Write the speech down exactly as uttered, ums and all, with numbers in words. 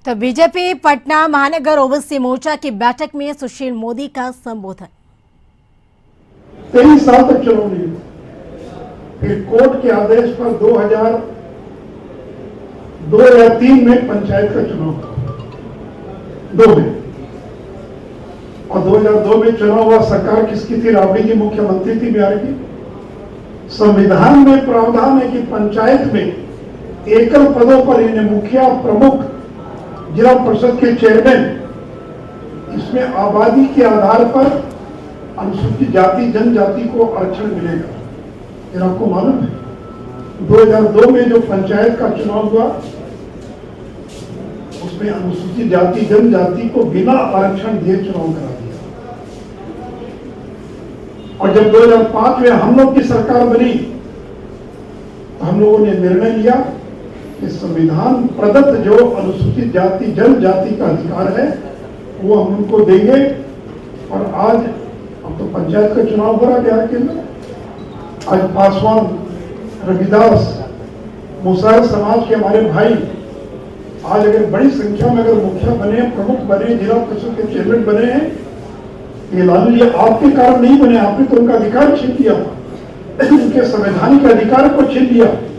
तो बीजेपी पटना महानगर ओवैसी मोर्चा की बैठक में सुशील मोदी का संबोधन। तेईस साल तक चुनाव नहीं हुआ, फिर कोर्ट के आदेश पर दो हजार दो या तीन में पंचायत का चुनाव हुआ, दो में, और दो हजार दो में चुनाव हुआ। सरकार किसकी थी? राबड़ी जी मुख्यमंत्री थी बिहार की। संविधान में प्रावधान है कि पंचायत में एकल पदों पर इन्हें मुखिया, प्रमुख, जिला परिषद के चेयरमैन, इसमें आबादी के आधार पर अनुसूचित जाति जनजाति को आरक्षण मिलेगा। ये आपको मालूम है? दो हजार दो में जो पंचायत का चुनाव हुआ उसमें अनुसूचित जाति जनजाति को बिना आरक्षण दिए चुनाव करा दिया। और जब दो हजार पांच में हम लोग की सरकार बनी तो हम लोगों ने निर्णय लिया कि संविधान प्रदत्त जो अनुसूचित जाति जनजाति का अधिकार है वो हम उनको देंगे। और आज अब तो पंचायत का चुनाव हो रहा है बिहार के अंदर। आज पासवान, रविदास, मुसहर समाज के हमारे भाई आज अगर बड़ी संख्या में अगर मुखिया बने, प्रमुख बने, जिला परिषद के चेयरमैन बने हैं, ये लालू जी आपके कारण नहीं बने, आपने तो उनका अधिकार छीन लिया, उनके संवैधानिक अधिकार को छीन लिया।